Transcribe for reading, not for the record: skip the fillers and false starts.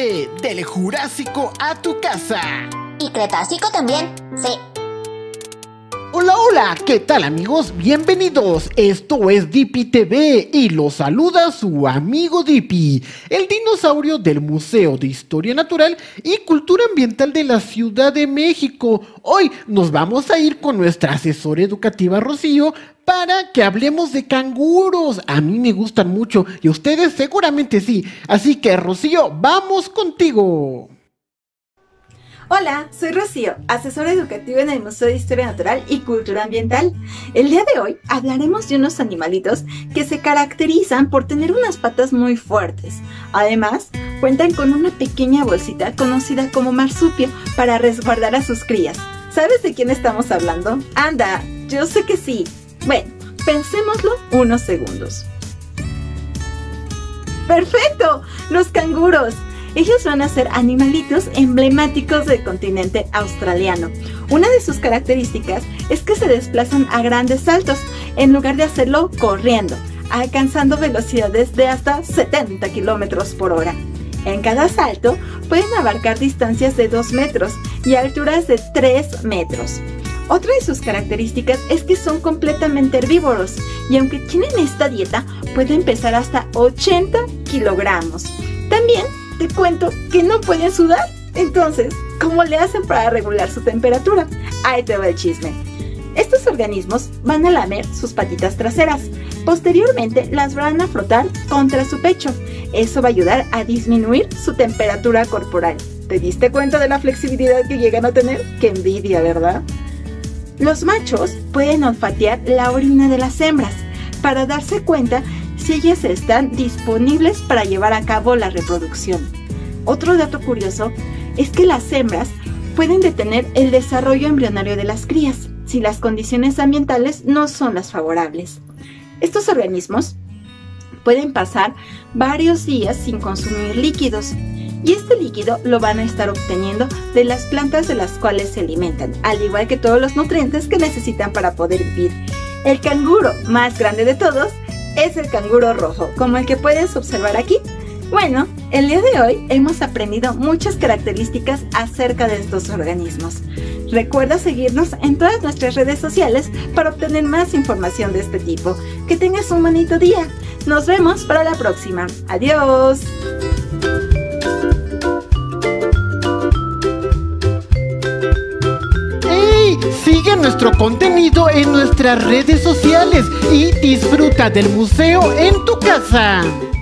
TV, del Jurásico a tu casa. Y Cretácico también, sí. Hola, hola, ¿qué tal amigos? Bienvenidos, esto es Dippy TV y los saluda su amigo Dippy, el dinosaurio del Museo de Historia Natural y Cultura Ambiental de la Ciudad de México. Hoy nos vamos a ir con nuestra asesora educativa Rocío para que hablemos de canguros. A mí me gustan mucho y a ustedes seguramente sí, así que Rocío, vamos contigo. Hola, soy Rocío, asesora educativa en el Museo de Historia Natural y Cultura Ambiental. El día de hoy hablaremos de unos animalitos que se caracterizan por tener unas patas muy fuertes. Además, cuentan con una pequeña bolsita conocida como marsupio para resguardar a sus crías. ¿Sabes de quién estamos hablando? Anda, yo sé que sí. Bueno, pensémoslo unos segundos. ¡Perfecto! ¡Los canguros! Ellos van a ser animalitos emblemáticos del continente australiano. Una de sus características es que se desplazan a grandes saltos, en lugar de hacerlo corriendo, alcanzando velocidades de hasta 70 kilómetros por hora. En cada salto pueden abarcar distancias de 2 metros y alturas de 3 metros. Otra de sus características es que son completamente herbívoros y aunque tienen esta dieta, pueden pesar hasta 80 kilogramos. También te cuento que no pueden sudar. Entonces, ¿cómo le hacen para regular su temperatura? Ahí te va el chisme. Estos organismos van a lamer sus patitas traseras. Posteriormente, las van a frotar contra su pecho. Eso va a ayudar a disminuir su temperatura corporal. ¿Te diste cuenta de la flexibilidad que llegan a tener? ¡Qué envidia!, ¿verdad? Los machos pueden olfatear la orina de las hembras para darse cuenta si ellas están disponibles para llevar a cabo la reproducción. Otro dato curioso es que las hembras pueden detener el desarrollo embrionario de las crías si las condiciones ambientales no son las favorables. Estos organismos pueden pasar varios días sin consumir líquidos y este líquido lo van a estar obteniendo de las plantas de las cuales se alimentan, al igual que todos los nutrientes que necesitan para poder vivir. El canguro más grande de todos es el canguro rojo, como el que puedes observar aquí. Bueno, el día de hoy hemos aprendido muchas características acerca de estos organismos. Recuerda seguirnos en todas nuestras redes sociales para obtener más información de este tipo. Que tengas un bonito día. Nos vemos para la próxima. ¡Adiós! Sigue nuestro contenido en nuestras redes sociales y disfruta del museo en tu casa.